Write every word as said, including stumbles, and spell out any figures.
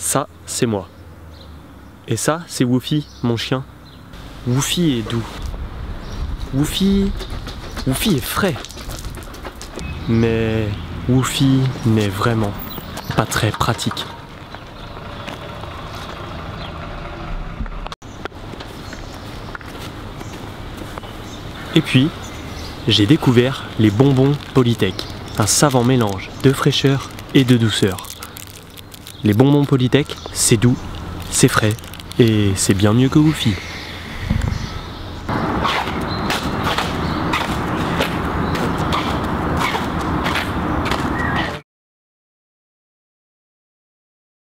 Ça, c'est moi. Et ça, c'est Woofy, mon chien. Woofy est doux. Woofy... Woofy est frais. Mais Woofy n'est vraiment pas très pratique. Et puis, j'ai découvert les bonbons Polytech, un savant mélange de fraîcheur et de douceur. Les bonbons Polytech, c'est doux, c'est frais et c'est bien mieux que Woofy.